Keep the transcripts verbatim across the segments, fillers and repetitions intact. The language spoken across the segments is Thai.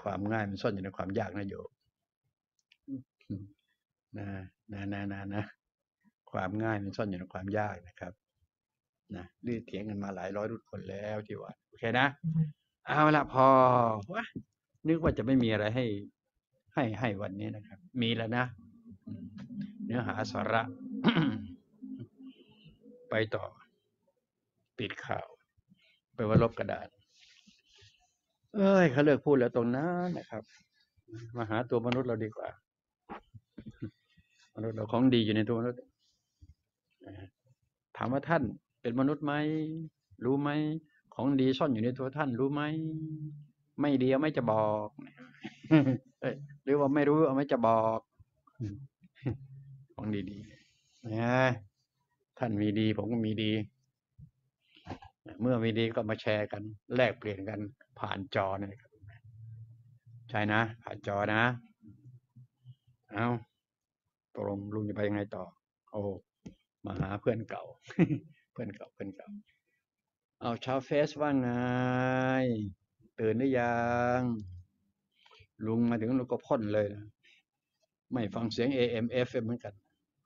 ความง่ายมันซ่อนอยู่ในความยากนะโยมนะนะนะนะนะความง่ายมันซ่อนอยู่ในความยากนะครับนะรีดเถียงกันมาหลายร้อยรุ่นคนแล้วที่ว่าโอเคนะเอาละพอวะนึกว่าจะไม่มีอะไรให้ให้ให้วันนี้นะครับมีแล้วนะเนื้อหาสาระ ไปต่อปิดข่าวไปว่าลบกระดาษเอ้ยเขาเลิกพูดแล้วตรงนั้นนะครับมาหาตัวมนุษย์เราดีกว่ามนุษย์เราของดีอยู่ในตัวมนุษย์ถามว่าท่านเป็นมนุษย์ไหมรู้ไหมของดีซ่อนอยู่ในตัวท่านรู้ไหมไม่ดีเอาไม่จะบอกหรือว่าไม่รู้เอาไม่จะบอกของดีๆนะท่านมีดีผมก็มีดีเมื่อมีดีก็มาแชร์กันแลกเปลี่ยนกันผ่านจอเนี่ยครับใช่นะผ่านจอนะเอาตกลงลุงจะไปยังไงต่อโอ้มาหาเพื่อนเก่าเพื่อนเก่าเพื่อนเก่าเอาชาวเฟซว่าไงตื่นหรือยังลุงมาถึงลุงก็พ่นเลยนะไม่ฟังเสียง เอ เอ็ม เอฟ เอ็ม เหมือนกัน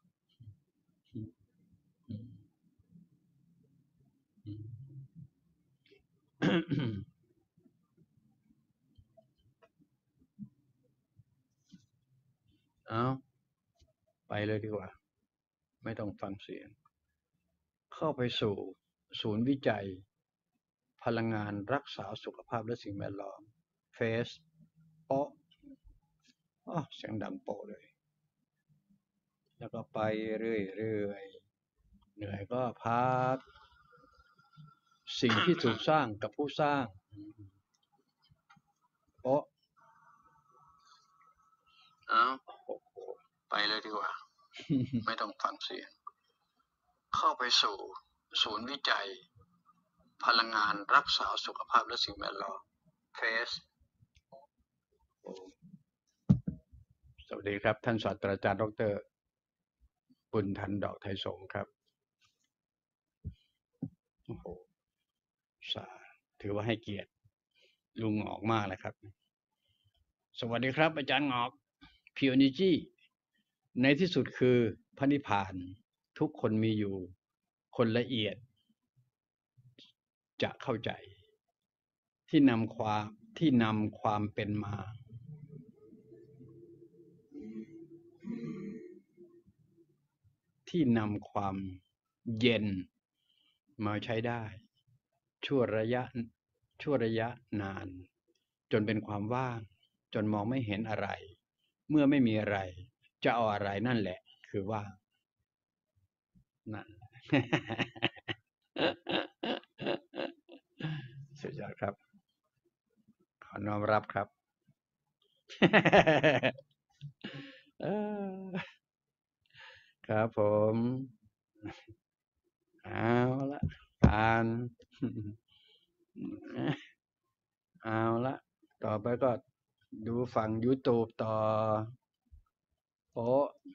เอาไปเลยดีกว่าไม่ต้องฟังเสียงเข้าไปสู่ศูนย์วิจัยพลังงานรักษาสุขภาพและสิ่งแวดล้อมเฟสโป๊ะอ๋อเสียงดังโป๊ะเลยแล้วก็ไปเรื่อยๆเหนื่อยก็พักสิ่งที่ถูกสร้างกับผู้สร้างโป๊ะเอาไปเลยดีกว่า ไม่ต้องฟังเสียงเข้าไปสู่ศูนย์วิจัยพลังงานรักษาสุขภาพและสิ่งแวดล้อมเฟสสวัสดีครับท่านศาสตราจารย์ดร.บุญทันดอกไทยสงฆ์ครับโอ้โหสาถือว่าให้เกียรติลุงหงอกมากเลยครับสวัสดีครับอาจารย์หงอกพิวนิจีในที่สุดคือพระนิพพานทุกคนมีอยู่คนละเอียดจะเข้าใจที่นำความที่นำความเป็นมาที่นำความเย็นมาใช้ได้ชั่วระยะชั่วระยะนานจนเป็นความว่างจนมองไม่เห็นอะไรเมื่อไม่มีอะไรจะเอาอะไรนั่นแหละคือว่างนั่น สุดยอดครับขอน้อมรับครับ ครับผมเอาละผ่านเอาละต่อไปก็ดูฝั่ง YouTube ต่อโอ้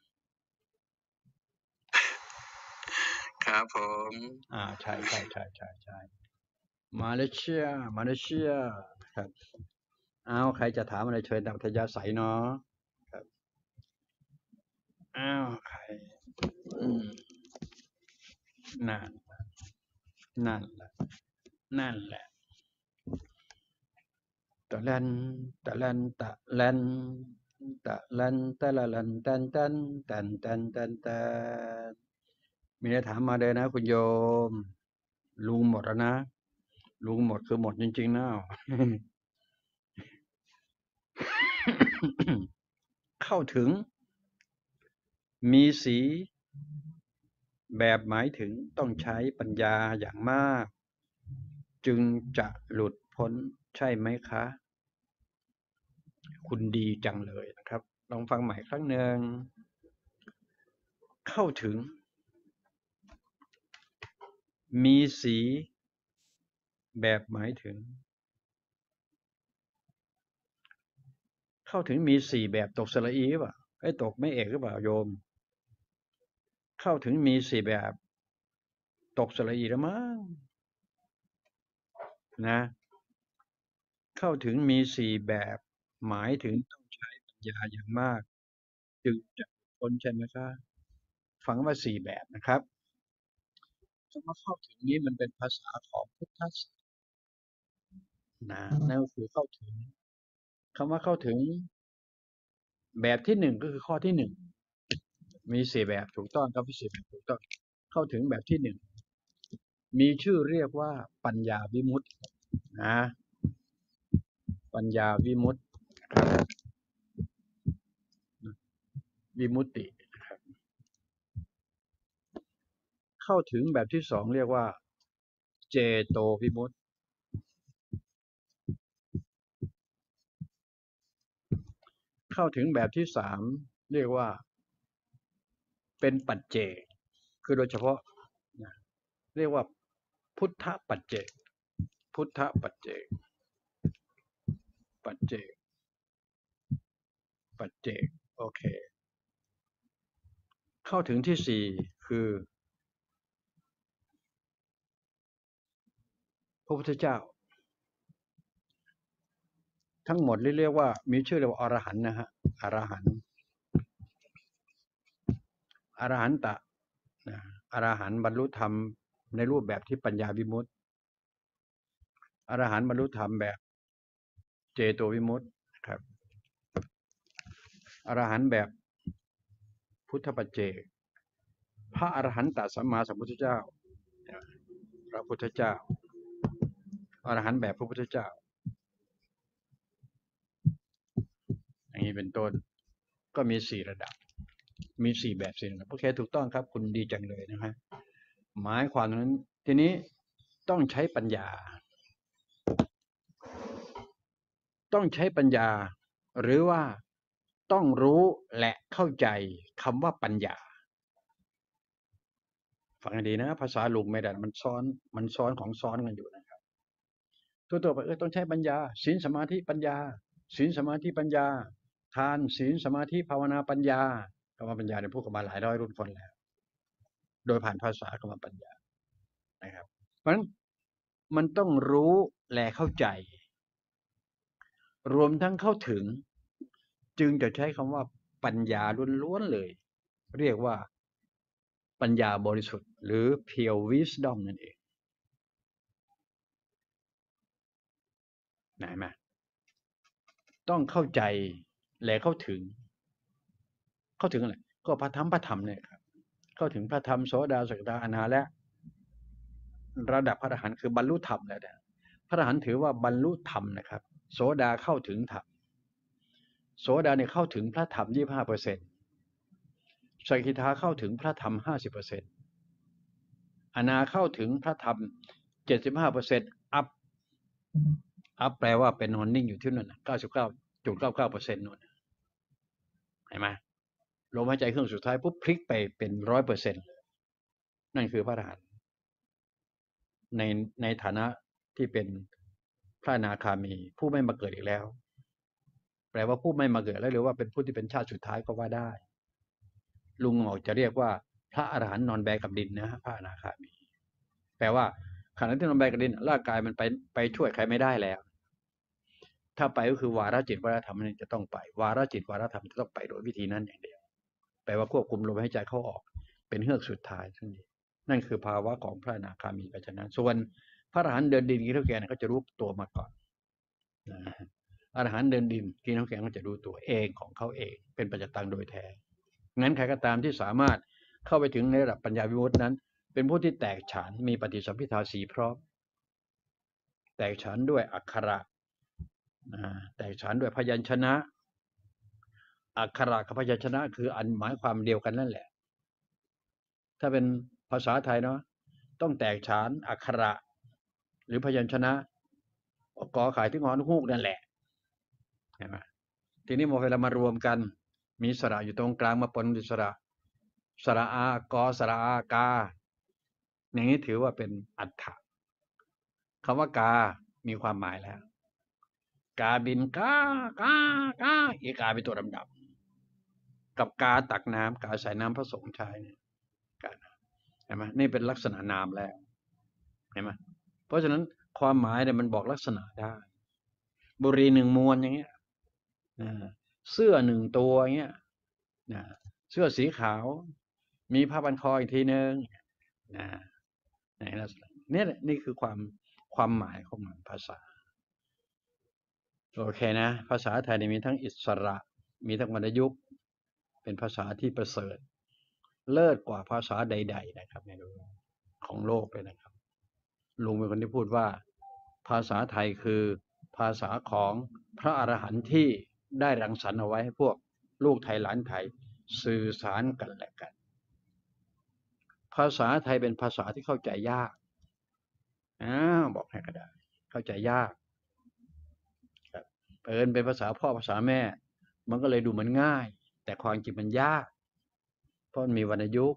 ครับผมอ่าใช่ใช่ใช่ใช่ใช่มาเลเซียมาเลเซียครับเอาใครจะถามอะไรเชิญตามทยาศัยเนาะครับอ้าวใครอืมนั่นนั่นแหละนั่นแหละตะลันตะลันตะลันตะลันตะละลันตันตันตันตันตันตันมีอะไรถามมาเลยนะคุณโยมลุงหมดแล้วนะลุงหมดคือหมดจริงๆนะเข้าถึงมีสีแบบหมายถึงต้องใช้ปัญญาอย่างมากจึงจะหลุดพ้นใช่ไหมคะคุณดีจังเลยนะครับลองฟังใหม่ครั้งหนึ่งเข้าถึงมีสีแบบหมายถึงเข้าถึงมีสี่แบบตกสระอีหรือเปล่าไอ้ตกไม่เอกหรือเปล่าโยมเข้าถึงมีสี่แบบตกสระอีแล้วมั้งนะเข้าถึงมีสี่แบบหมายถึงต้องใช้ปัญญาอย่างมากจึงจะพ้นใช่ไหมครับฟังว่าสี่แบบนะครับคำว่าเข้าถึงนี้มันเป็นภาษาของพุทธศาสนานั่นก็คือเข้าถึงคำว่าเข้าถึงแบบที่หนึ่งก็คือข้อที่หนึ่งมีสี่แบบถูกต้องครับสี่แบบถูกต้องเข้าถึงแบบที่หนึ่งมีชื่อเรียกว่าปัญญาวิมุตตินะปัญญาวิมุตติวิมุตติเข้าถึงแบบที่สองเรียกว่าเจโตวิมุตติเข้าถึงแบบที่สามเรียกว่าเป็นปัจเจกคือโดยเฉพาะเรียกว่าพุทธปัจเจกพุทธปัจเจกปัจเจกปัจเจกโอเคเข้าถึงที่สี่คือพระพุทธเจ้าทั้งหมดเรียกว่ามีชื่อเรียกว่าอรหันต์นะฮะอรหันต์อรหันตะนะอรหันต์บรรลุธรรมในรูปแบบที่ปัญญาวิมุตติอรหันต์บรรลุธรรมแบบเจโตวิมุตติครับอรหันต์แบบพุทธปัจเจกพระอรหันตสัมมาสัมพุทธเจ้าพระพุทธเจ้าอรหันต์แบบพระพุทธเจ้าอย่างนี้เป็นต้นก็มีสี่ระดับมีสี่แบบสี่ระดับโอเคถูกต้องครับคุณดีจังเลยนะฮะหมายความนั้นทีนี้ต้องใช้ปัญญาต้องใช้ปัญญาหรือว่าต้องรู้และเข้าใจคำว่าปัญญาฟังให้ดีนะภาษาลุงไม่ได้มันซ้อนมันซ้อนของซ้อนกันอยู่นะครับตัวๆไปเออต้องใช้ปัญญาศีลสมาธิปัญญาศีลสมาธิปัญญาทานศีลสมาธิภาวนาปัญญาคำว่าปัญญาเนี่ยพูดกันมาหลายร้อยรุ่นคนแล้วโดยผ่านภาษาคำว่าปัญญานะครับเพราะฉะนั้นมันต้องรู้และเข้าใจรวมทั้งเข้าถึงจึงจะใช้คำว่าปัญญาล้วนๆเลยเรียกว่าปัญญาบริสุทธิ์หรือ pure wisdom นั่นเองไหนมาต้องเข้าใจและเข้าถึงเข้าถึงอะไรก็พระธรรมพระธรรมเนี่ยครับเข้าถึงพระธรรมโสดาสกทาอนาและระดับพระอรหันต์คือบรรลุธรรมแล้วนะพระอรหันต์ถือว่าบรรลุธรรมนะครับโสดาเข้าถึงธรรมโสดาเนี่ยเข้าถึงพระธรรม ยี่สิบห้าเปอร์เซ็นต์ สกิทาเข้าถึงพระธรรม ห้าสิบเปอร์เซ็นต์ อนาเข้าถึงพระธรรม เจ็ดสิบห้าเปอร์เซ็นต์ อัพอัพแปลว่าเป็นนอนนิ่งอยู่ที่นั่น เก้าสิบเก้าจุดเก้าเก้าเปอร์เซ็นต์ นู่นเห็นไหมลมหายใจเครื่องสุดท้ายปุ๊บพลิกไปเป็น หนึ่งร้อยเปอร์เซ็นต์ นั่นคือพระอรหันต์ในในฐานะที่เป็นพระอนาคามีผู้ไม่มาเกิดอีกแล้วแปลว่าผู้ไม่มาเกิดแล้วหรือว่าเป็นผู้ที่เป็นชาติสุดท้ายก็ว่าได้ลุงออกจะเรียกว่าพระอรหันต์นอนแบกับดินนะพระอนาคามีแปลว่าขณะที่นอนแบกับดินร่างกายมันไปไปช่วยใครไม่ได้แล้วถ้าไปก็คือวาระจิตวาระธรรมนี่จะต้องไปวาระจิตวาระธรรมจะต้องไปโดยวิธีนั้นอย่างเดียวแปลว่าควบคุมลมหายใจเข้าออกเป็นเฮือกสุดท้ายทั้งนี้นั่นคือภาวะของพระอนาคามีเพราะฉะนั้นส่วนพระอรหันต์เดินดินกินข้าวแกงเขาจะรู้ตัวมาก่อนอรหันต์เดินดินกินข้าวแกงเขาจะรู้ตัวเองของเขาเองเป็นปัจจตังโดยแท้งั้นใครก็ตามที่สามารถเข้าไปถึงในระดับปัญญาวิมุตตินั้นเป็นผู้ที่แตกฉานมีปฏิสัมภิทาสีพร้อมแตกฉานด้วยอักขระแตกฉานด้วยพยัญชนะอักขระกับพยัญชนะคืออันหมายความเดียวกันนั่นแหละถ้าเป็นภาษาไทยเนาะต้องแตกฉานอักขระหรือพยัญชนะกอไข่ถึงหอนฮูกนั่นแหละเห็นไหมทีนี้เวลามารวมกันมีสระอยู่ตรงกลางมาปนด้วยสระสระอากอสระอากาอย่างนี้ถือว่าเป็นอัฏฐะคำว่ากามีความหมายแล้วกาบินกากากาอีกาเป็นตัวดำๆกับกาตักน้ำกาใส่น้ำพระสงฆ์ใช้เนี่ยกาเห็นไหมนี่เป็นลักษณะนามแล้วเห็นไหมเพราะฉะนั้นความหมายเนี่ยมันบอกลักษณะได้บุหรี่หนึ่งมวนอย่างเงี้ยอ่าเสื้อหนึ่งตัวเงี้ยนะเสื้อสีขาวมีผ้าพันคออีกทีหนึ่งนะในลักษณะเนี่ยนี่คือความความหมายของมันภาษาโอเคนะภาษาไทยมีทั้งอิสระมีทั้งวรรณยุกต์เป็นภาษาที่ประเสริฐเลิศกว่าภาษาใดๆนะครับในโลกของโลกเลยนะครับลุงเป็นคนที่พูดว่าภาษาไทยคือภาษาของพระอรหันต์ที่ได้รังสรรค์เอาไว้ให้พวกลูกไทยหลานไทยสื่อสารกันและกันภาษาไทยเป็นภาษาที่เข้าใจยากอ้าวบอกให้ก็ได้เข้าใจยากครับเอิญเป็นภาษาพ่อภาษาแม่มันก็เลยดูเหมือนง่ายแต่ความจริงมันยากเพราะมันมีวรรณยุกต์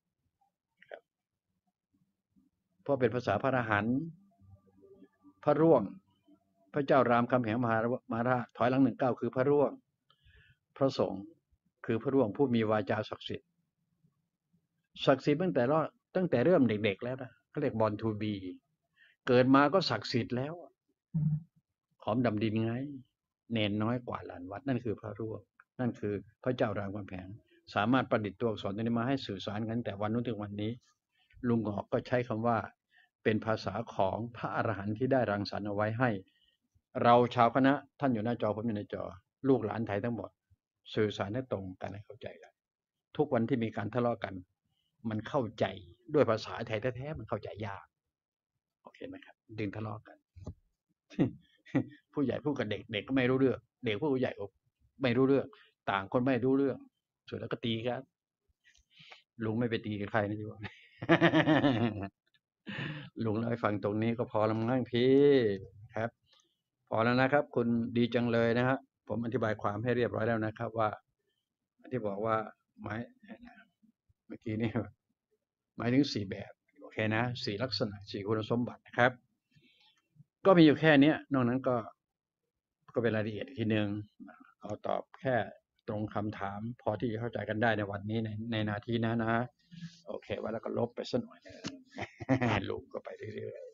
เพราะเป็นภาษาพระอรหันต์พระร่วงพระเจ้ารามคำแหงมหามหาราชถอยหลังหนึ่งเก้าคือพระร่วงพระสงฆ์คือพระร่วงผู้มีวาจาศักดิ์สิทธิ์ศักดิ์สิทธิ์ตั้งแต่รอดตั้งแต่เริ่มเด็กๆแล้วนะเขาเรียกบอลทูบีเกิดมาก็ศักดิ์สิทธิ์แล้วหอมดำดินไงเนนน้อยกว่าหลานวัดนั่นคือพระร่วงนั่นคือพระเจ้ารามคำแหงสามารถประดิษฐ์ตัวอักษรตัวนี้มาให้สื่อสารกันแต่วันนู้นถึงวันนี้ลุงหอกก็ใช้คำว่าเป็นภาษาของพระอรหันต์ที่ได้รังสรรค์เอาไว้ให้เราชาวคณะท่านอยู่หน้าจอผมอยู่ในจอลูกหลานไทยทั้งหมดสื่อสารให้ตรงกันให้เข้าใจกันทุกวันที่มีการทะเลาะกันมันเข้าใจด้วยภาษาไทยแท้ๆมันเข้าใจยากโอเคไหมครับดึงทะเลาะกัน ผู้ใหญ่พูดกับเด็กเด็กก็ไม่รู้เรื่องเด็กผู้ใหญ่ก็ไม่รู้เรื่องต่างคนไม่รู้เรื่องสุดแล้วก็ตีกันลุงไม่ไปตีกับใครนะที่ว่า ลุงเล่าให้ฟังตรงนี้ก็พอแล้วมั้งพี่ครับ พอแล้วนะครับคุณดีจังเลยนะฮะผมอธิบายความให้เรียบร้อยแล้วนะครับว่าที่บอกว่าหมายเมื่อกี้นี่หมายถึงสี่แบบโอเคนะสี่ลักษณะสี่คุณสมบัตินะครับก็มีอยู่แค่นี้นอกนั้นก็ก็เป็นรายละเอียดทีหนึ่งเอาตอบแค่ตรงคำถามพอที่จะเข้าใจกันได้ในวันนี้ในในนาทีนะนะโอเคว่าแล้วก็ลบไปสักหน่อยลุงก็ไปเรื่อย